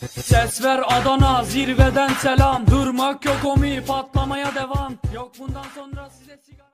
Ses ver Adana, zirveden selam. Durmak yok omi, patlamaya devam. Yok bundan sonra size sigara.